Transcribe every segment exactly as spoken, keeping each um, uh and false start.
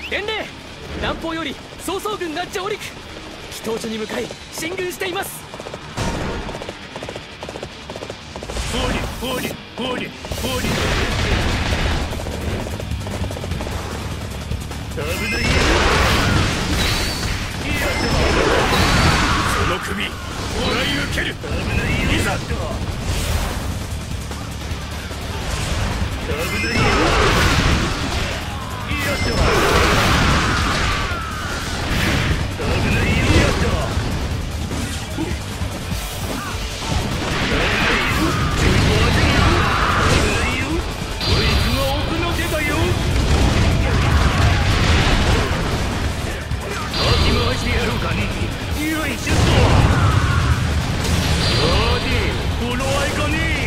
伝令、南方より曹操軍が上陸。祈祷所に向かい進軍しています。 ほりほりほりほり。危ないよ。その首もらい受ける。危ないよ。いざ。危ないよ。いやっと。危ないよ。いやっと。してやろうかね。よいしょっと。さて、頃合いかね。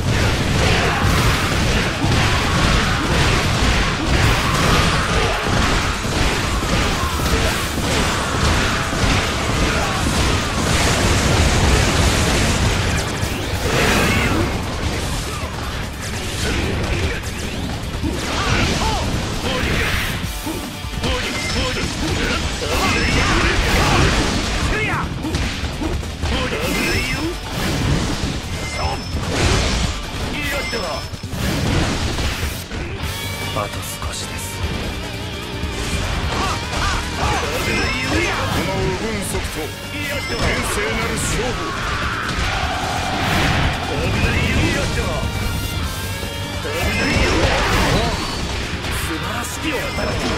あと少しです。 この右軍速と厳正なる勝負。危ないよ。危ないよ。素晴らしき働き。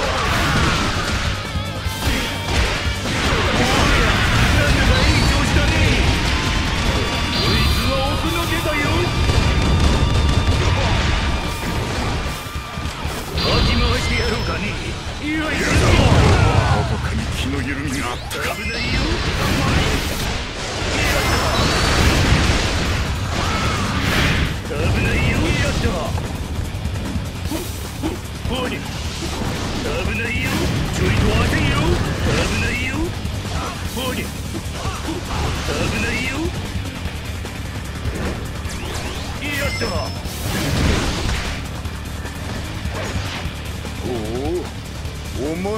なんだかいい調子だね。こいつは奥の手だよ。かき回してやろうかね。よいしょ。どこかに気の緩みがあったか。危ないよ。危ないよ。やった。ほり。危ないよ。ちょいと当てんよ。危ないよ。ほり。危ないよ。やった。おお、お前が相手。いいだろう。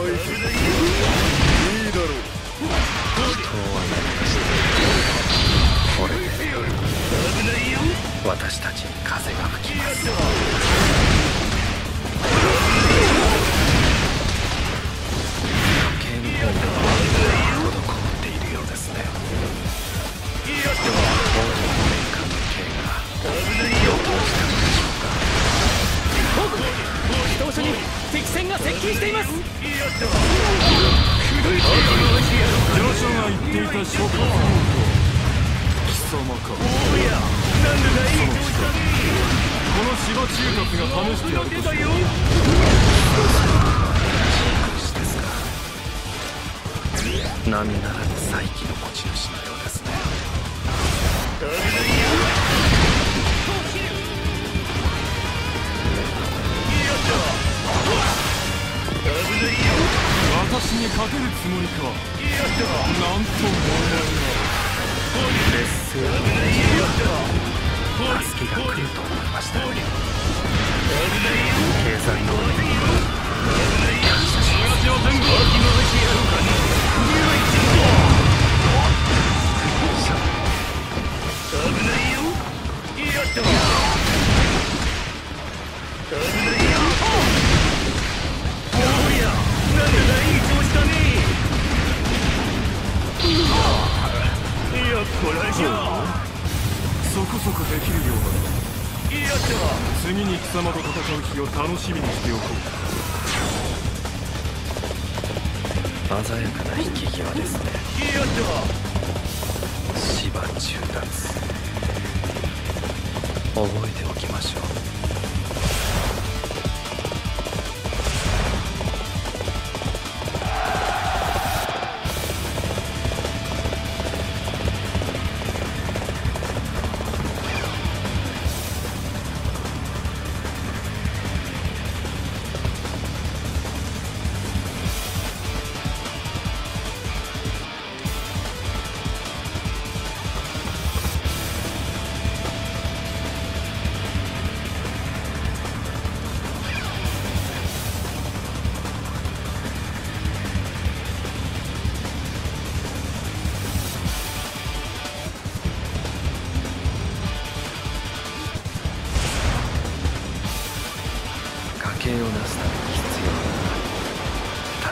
人はやりました。これで私たちに風が吹きます。余計に本が滞っているようですね。王女の霊感の剣が要求したのでしょうか。 祈祷所に敵船が接近しています。 ジョシュが言っていた諸国貴様か。おや、なんだかいい調子だね。この芝中華が試してやるとしよう。 シですか。並ならぬ再起の持ち主のようですね。 危ないよ。私に勝てるつもりか。なんとも劣勢の助けが来ると思いました。経済能力に感謝します。 危ないよ。やった。危ないよ。おや、なんだかいい調子だね。いや、こらじゃそこそこできるようだ。やった。次に貴様と戦う日を楽しみにしておこう。鮮やかな引き際ですね。 やった。 芝中脱。覚えておきましょう。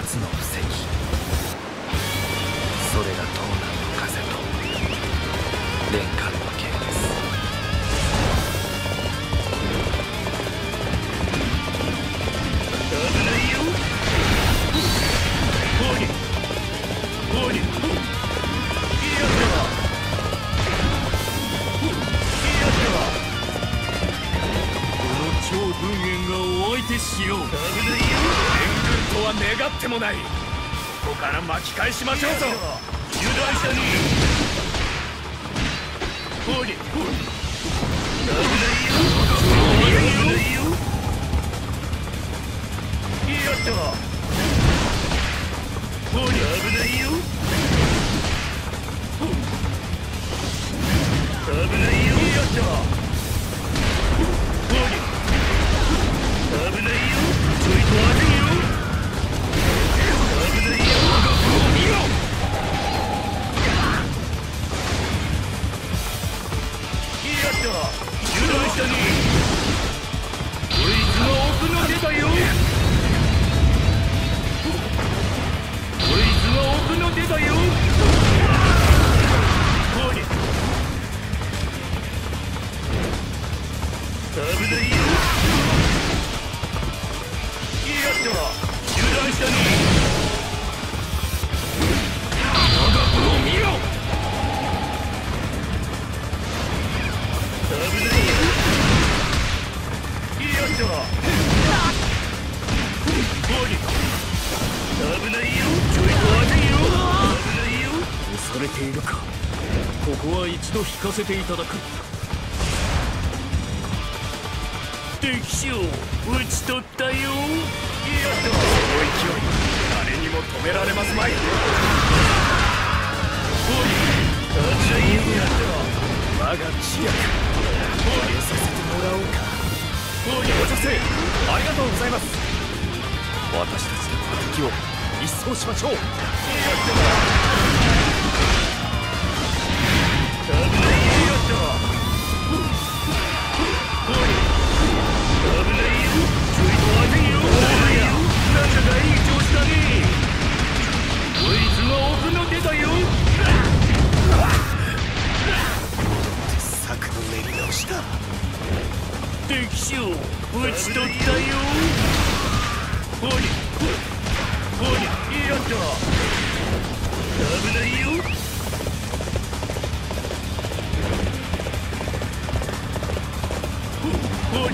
つの布石、それが東南の風と連環の剣です。 危ないよ。おいおい、いやったいやった。この超文煙がお相手しよう。危ないよ。援軍とは願ってもない。ここから巻き返しましょうぞ。油断者におい、危ないよ。危ないよ。やった。おい、危ないよ。危ないよ。やった。おい、危ないよ。ちょいと当てよ。危ないよ。見ろ。やった。油断したに。こいつが奥の出たよ。こいつが奥の出たよ。おい、危ないよ。やった。油断したに。我が子を見ろ。危ないよ。やった。おい、危ないよ。ちょいと当てよ。危ないよ。押されているか。ここは一度引かせていただく。敵将討ち取ったよ。やった。その勢い誰にも止められますまい。おい、危ないよ。やった。我が知略入れさせてもらおうか。おい、お女性ありがとうございます。私たちの敵を一掃しましょう。やった。危ないよ。やった。おい、危ないよ。ちょいと当てよ。なんだかいい調子だね。こいつが奥の出たよ。策の練り直しだ。敵将討ち取ったよ。おいおい、やった。危ないよ。おい、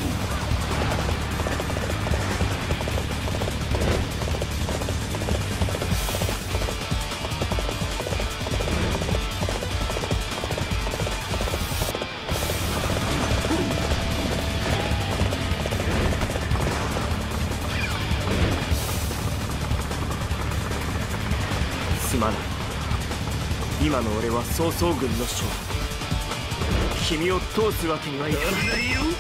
すまない。今の俺は曹操軍の将。君を通すわけにはいかない。危ないよ。やった。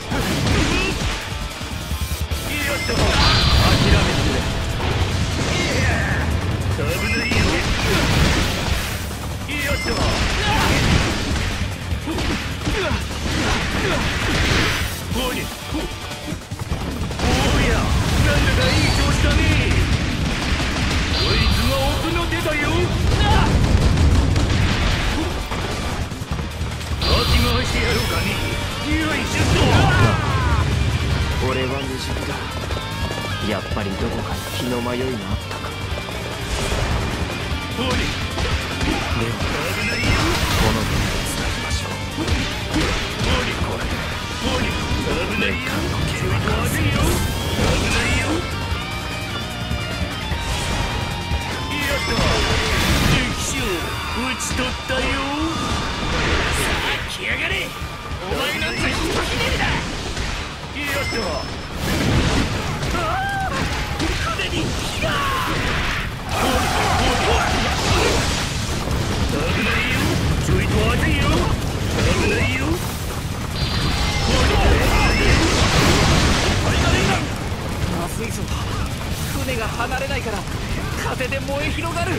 諦めてくれ。危ないよ。やった。おい、おや、なんだかいい調子だね。こいつが奥の出たよ。巻き回してやろうかね。よいしょと。俺は無実だ。やっぱりどこかに気の迷いがあったか。おい、では危ないよ。この分でつなぎましょう。おい、これでおい、危ないよ。年間の計は完成です。危ないよ。やった。敵将討ち取ったよ。さあ来やがれ。お前なんざひとひねりだ。やった。ああ、船に火が。おいおい、危ないよ。ちょいと当てよ。危ないよ。おい、危ないよ。あれだね。まずいぞ。船が離れないから風で燃え広がる。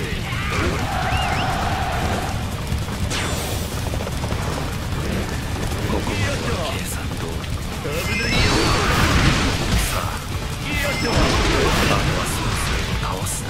ここまでは計算通り。 危ないよ。 さあ、 やった。 あのはそろそろ倒すな。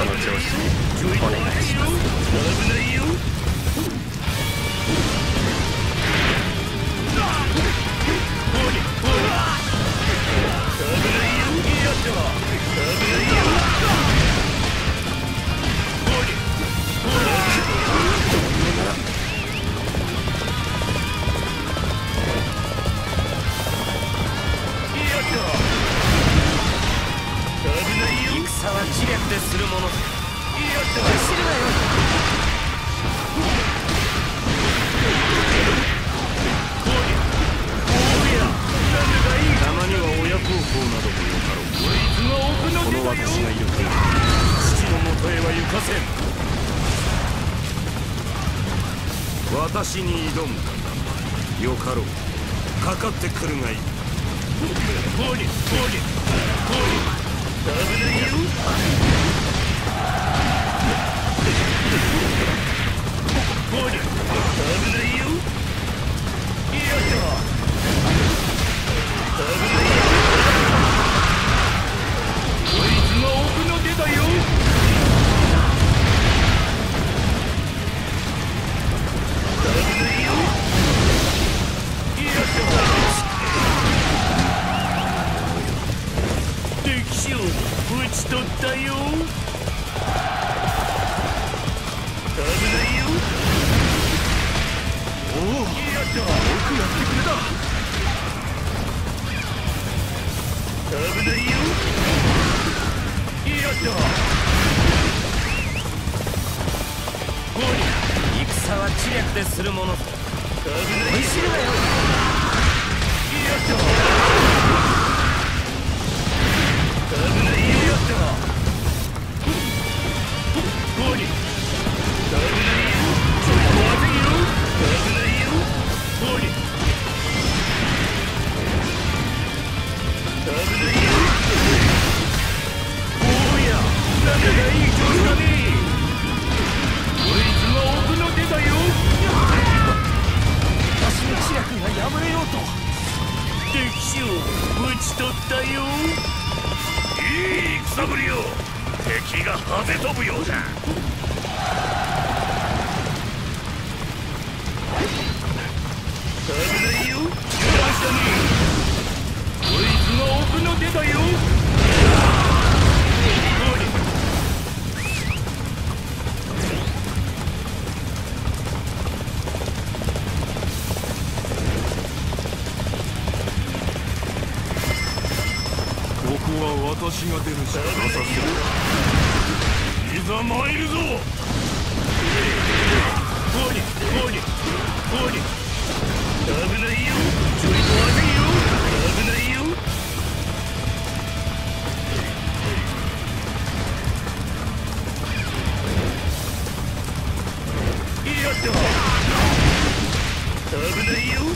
その調子でお願いします。 危ないよ。 戦は知略でするもの。知るなよ。 たまには親孝行などもよかろう。こいつが奥の手だよ。この私がいるから父のもとへは行かせん。私に挑むかな。よかろう。かかってくるがいい。ほりほりほり。危ないよ。ほり危ないよ。いやっと危ないよ。こいつが奥の手だよ。危ないよ。いやっと敵将討ち取ったよ。危ないよ。おお、やった。よくやってくれた。危ないよ。やった。ほり、 戦は知略でするもの。 危ないよ。 知るなよ。 やった。危ないよ。やった。ほり、危ないよ。ちょっと待てよ。危ないよ。ほり、危ないよ。おや、なんだかいい調子だね。こいつが奥の手だよ。 私の知略が破れようと。 敵将討ち取ったよ。いい戦ぶりよ。敵がはぜ飛ぶようだ。危ないよ。油断したね。こいつが奥の手だよ。ほり。ここは私が出るしかなさそう。いざ参るぞ。ほりほりほり。危ないよ。ちょいと待てよ。危ないよ。やった。危ないよ。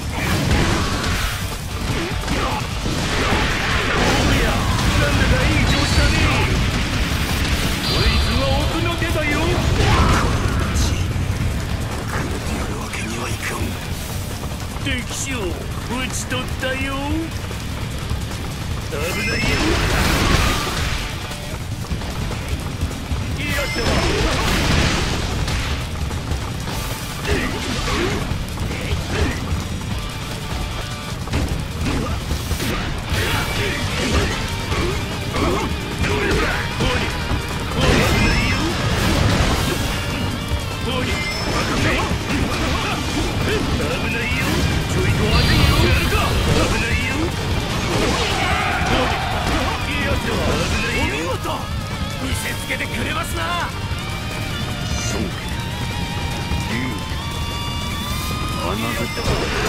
なんだかいい調子だね。こいつが奥の手だよ。このちくれてやるわけにはいかん。敵将討ち取ったよ。危ないよ。やったわ。見せつけてくれますな。そう龍穴絶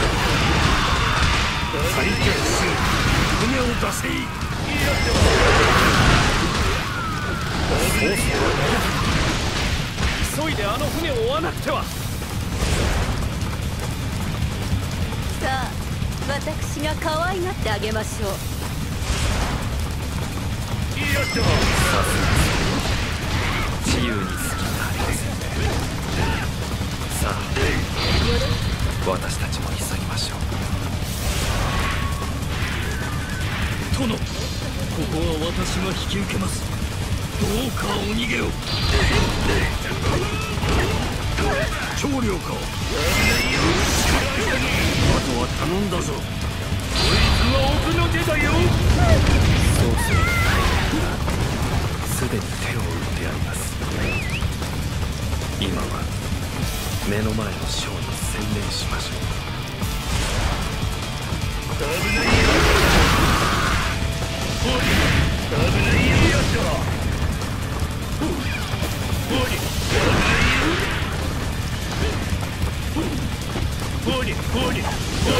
最弱す船を出せ。 急いであの船を追わなくては。 さあ私が可愛がってあげましょう。 やったさすが自由に好きになりませんね。さあ私たちも急ぎましょう。 殿、ここは私が引き受けます。 うかお逃げを。長領か。あとは頼んだぞ。こいつは奥の手だよ。 そうするとすでに手を打ってあります。今は目の前のショーに専念しましょう。 危ないよ。おい、危ないよ。やった。おい、危ないよ。おい、おい、危ないよ。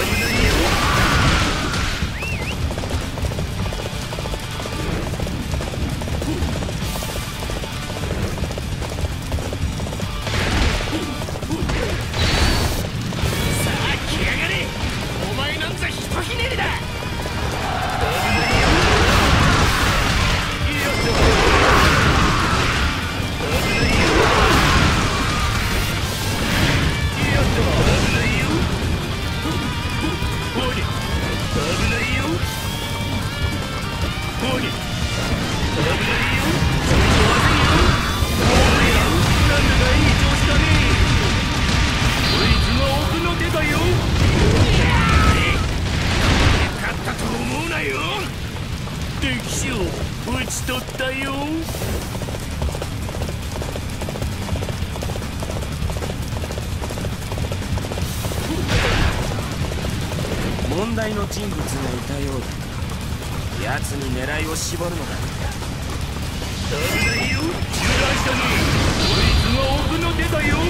問題の人物がいたようだ。奴に狙いを絞るのだ。 危ないよ。油断したね。こいつが奥の手だよ。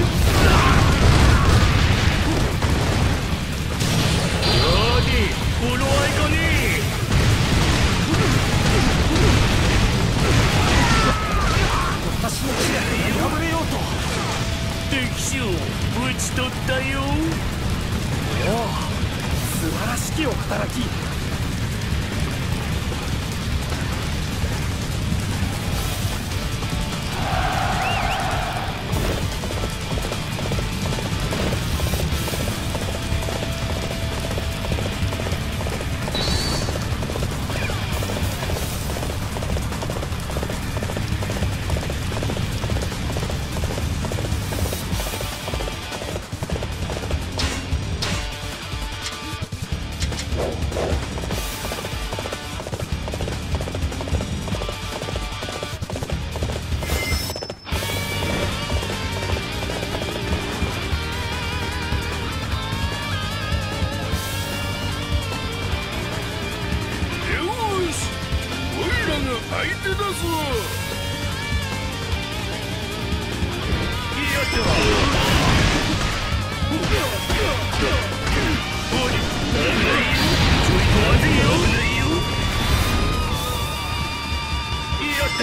やで、頃合いかね。 私の気が破れようと。 敵将討ち取ったよ。 おお、素晴らしきお働き。 相手だぞ。やった。おい、危ないよ。ちょいと待てよ。危ないよ。やった。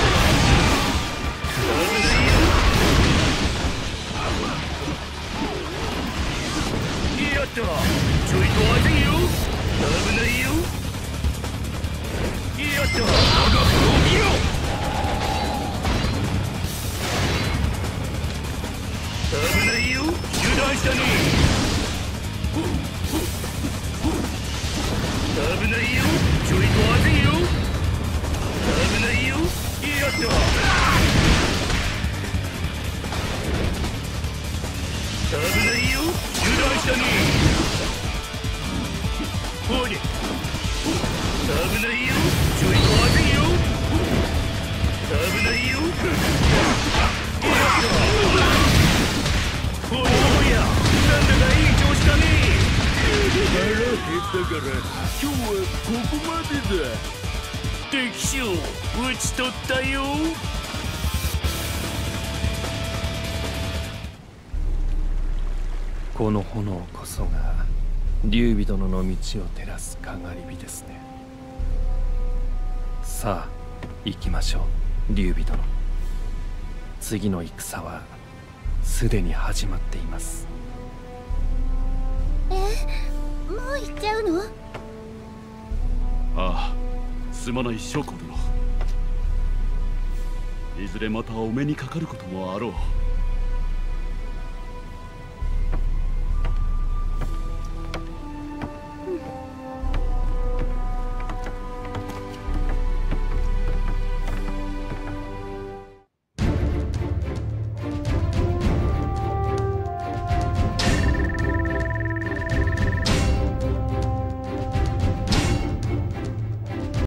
危ないよ。やった。ちょいと待てよ。危ないよ。やった。我が子を見ろ。危ないよ。油断したね。危ないよ。ちょいと当てよ。危ないよ。やった。危ないよ。油断したね。おい。危ないよ。ちょいと当てよ。危ないよ。やった。おやおや、なんだかいい調子だね。腹減ったから今日はここまでだ。敵将討ち取ったよ。 この炎こそが劉備殿の道を照らすかがり火ですね。さあ行きましょう劉備殿。次の戦はすでに始まっています。 え、もう行っちゃうの？ ああ、すまない諸侯殿。いずれまたお目にかかることもあろう。